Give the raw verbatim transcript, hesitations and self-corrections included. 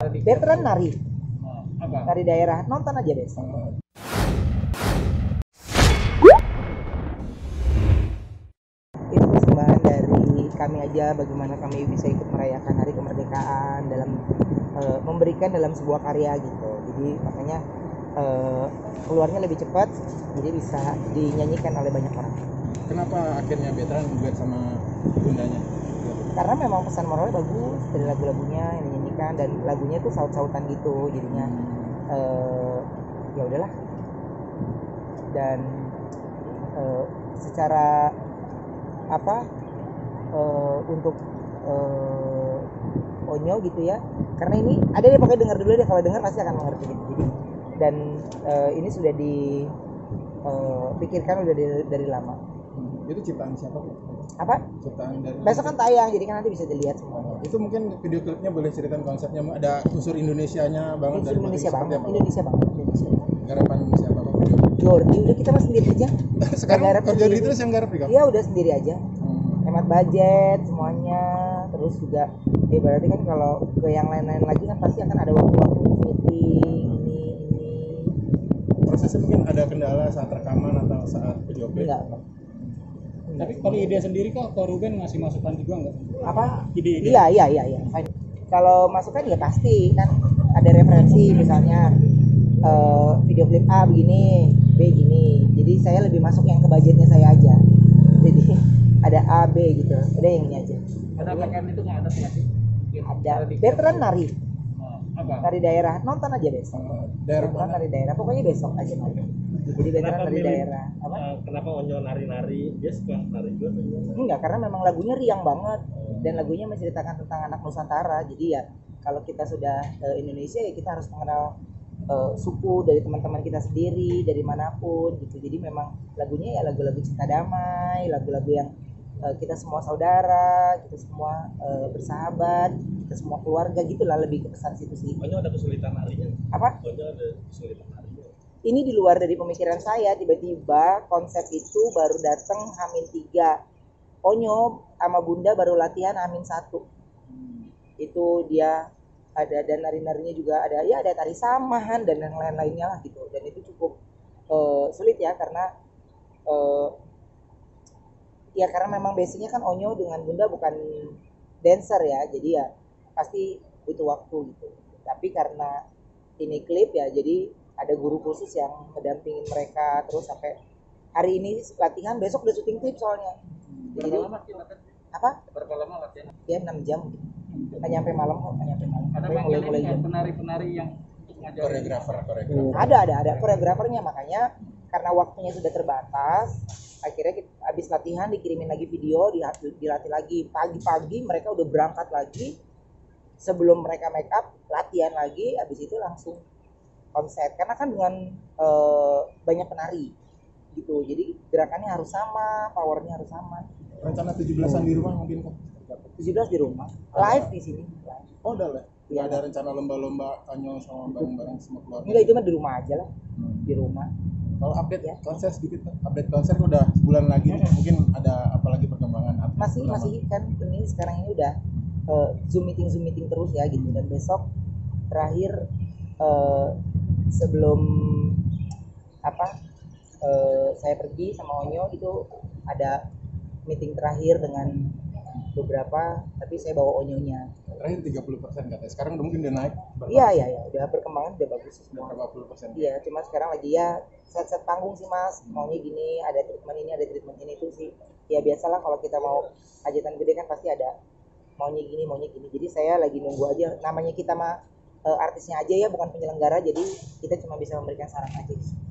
Veteran nari, Oh, apa? nari daerah, nonton aja besok. Itu persembahan dari kami aja, bagaimana kami bisa ikut merayakan hari kemerdekaan dalam uh, memberikan dalam sebuah karya gitu. Jadi makanya uh, keluarnya lebih cepat, jadi bisa dinyanyikan oleh banyak orang. Kenapa akhirnya veteran duet sama bundanya? Karena memang pesan moralnya bagus dari lagu-lagunya yang dinyanyikan, dan lagunya tuh saut-sautan gitu, jadinya uh, ya udahlah. Dan uh, secara apa uh, untuk uh, Onyo gitu ya, karena ini ada deh, pokoknya dengar dulu deh, kalau dengar pasti akan mengerti gitu. Jadi dan uh, ini sudah dipikirkan uh, udah dari, dari lama. Itu ciptaan siapa? Apa? Ciptaan dari besok kan tayang, jadi kan nanti bisa dilihat semua. Itu mungkin video klipnya boleh ceritain konsepnya, ada unsur Indonesianya banget. Unsur dari Indonesia banget, apa? Indonesia banget, Indonesia. Garapan siapa Pak video? Jordi, udah kita mah sendiri aja. Sekarang Garap kerja sendiri. di terus yang garap nih, Kak? Iya, udah sendiri aja. Hmm. Hemat budget semuanya, terus juga ya berarti kan kalau ke yang lain-lain lagi kan pasti akan ada waktu-waktu meeting ini ini. Prosesnya mungkin ada kendala saat rekaman atau saat video klip? Enggak. Tapi kalau ide sendiri kok Ko Ruben ngasih masukan juga nggak? Apa? Ide-ide. Iya, iya, iya, iya. Kalau masukan ya pasti kan ada referensi, misalnya uh, video klip A begini, B gini. Jadi saya lebih masuk yang ke budgetnya saya aja. Jadi ada A, B gitu. Udah yang ini aja. Ada bagian itu nggak ada sih? Ada veteran nari, Oh, apa? nari daerah, nonton aja besok. Daerah Veteran mana? nari daerah, pokoknya besok aja nonton. Jadi veteran nari daerah. Apa? Uh, kenapa Onyo nari-nari? Dia suka nari juga tuh. Enggak, karena memang lagunya riang banget dan lagunya menceritakan tentang anak Nusantara. Jadi ya kalau kita sudah uh, Indonesia ya kita harus mengenal uh, suku dari teman-teman kita sendiri dari manapun gitu. Jadi memang lagunya ya lagu-lagu cinta damai, lagu-lagu yang uh, kita semua saudara, kita semua uh, bersahabat, kita semua keluarga gitulah, lebih ke pesan situ sih. Onyo ada kesulitan narinya. Apa? Onyo ada kesulitan narinya. Ini di luar dari pemikiran saya, tiba-tiba konsep itu baru datang Hamin tiga. Onyo sama Bunda baru latihan Hamin satu. Itu dia ada, dan nari-narinya juga ada, ya ada tari samahan dan yang lain-lainnya lah gitu. Dan itu cukup uh, sulit ya, karena uh, ya karena memang basicnya kan Onyo dengan Bunda bukan dancer ya, jadi ya pasti butuh waktu gitu. Tapi karena ini klip ya, jadi ada guru khusus yang mendampingin mereka terus sampai hari ini latihan, besok udah syuting klip soalnya. Jadi lama sih latihan? apa? Berapa lama latihan? Ya enam jam. Nggak nyampe malam kok, nggak nyampe malam. Ada Mulai mulai mulai jam. penari-penari yang ngajarin. Koreografer, koreografer. Ada ada ada koreografernya, makanya karena waktunya sudah terbatas, akhirnya kita, habis latihan dikirimin lagi video, dilatih, dilatih lagi pagi-pagi, mereka udah berangkat lagi. Sebelum mereka make up, latihan lagi, habis itu langsung konser. Karena kan dengan e, banyak penari gitu, jadi gerakannya harus sama, powernya harus sama. Rencana tujuh belasan di rumah mungkin kan? tujuh belas di rumah, live di sini. Live. Oh udah lah. Nggak Iya. ada rencana lomba-lomba Onyo sama bareng-bareng semua keluarga? Enggak, itu mah di rumah aja lah, di rumah. Kalau update Ya. konser sedikit, update konser udah sebulan lagi nih. Mungkin ada apa lagi perkembangan? Update Masih pertama? masih kan ini sekarang ini udah uh, zoom meeting zoom meeting terus ya gitu, dan besok terakhir uh, sebelum apa uh, saya pergi sama Onyo itu ada meeting terakhir dengan beberapa, tapi saya bawa Onyonya. Terakhir tiga puluh persen katanya. Sekarang udah mungkin udah naik. berapa Iya persen? iya iya, udah perkembangan udah bagus Udah semua. berapa puluh persen? Iya, cuma sekarang lagi ya set-set panggung sih mas, maunya gini, ada treatment ini, ada treatment ini, itu sih ya biasalah kalau kita mau hajatan gede kan pasti ada maunya gini, maunya gini. Jadi saya lagi nunggu aja, namanya kita mah e, artisnya aja ya, bukan penyelenggara, jadi kita cuma bisa memberikan saran aja.